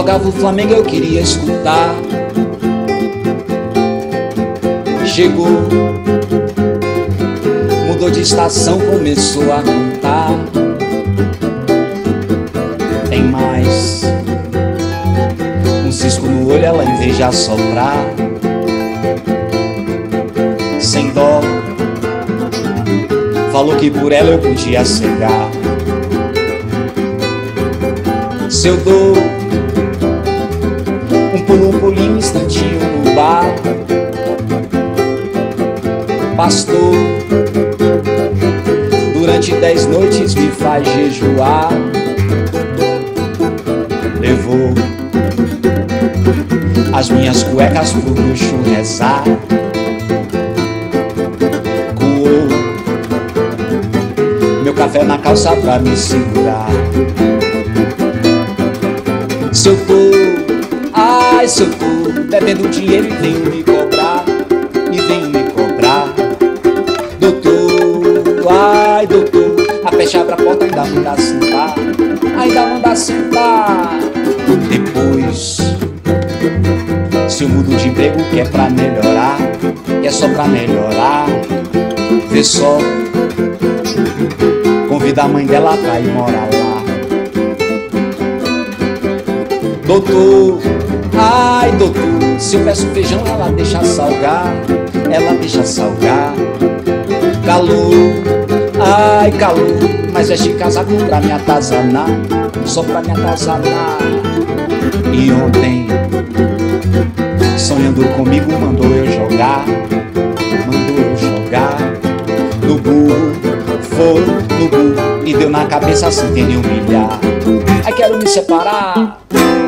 Jogava o Flamengo, eu queria escutar. Chegou, mudou de estação, começou a cantar. Tem mais um cisco no olho, ela em vez de assoprar, sem dó, falou que por ela eu podia cegar. Se eu dou um pulinho, um instantinho no bar, pastor, durante 10 noites me faz jejuar. Levou as minhas cuecas pro bruxo rezar. Coou meu café na calça pra me segurar. Se eu tô, ai, se eu tô bebendo dinheiro e venho me cobrar, e venho me cobrar, doutor, ai, doutor, a peste abre a porta, ainda manda sentar, ainda manda sentar. Depois, se eu mudo de emprego que é pra melhorar, que é só pra melhorar, vê só, convida a mãe dela pra ir morar lá. Doutor, ai doutor, se eu peço feijão ela deixa salgar, ela deixa salgar. Calor, ai calor, mas veste casaco pra me atazanar, só pra me atazanar. E ontem, sonhando comigo, mandou eu jogar no burro, foi no burro, e deu na cabeça assim, tem de humilhar. Ai quero me separar.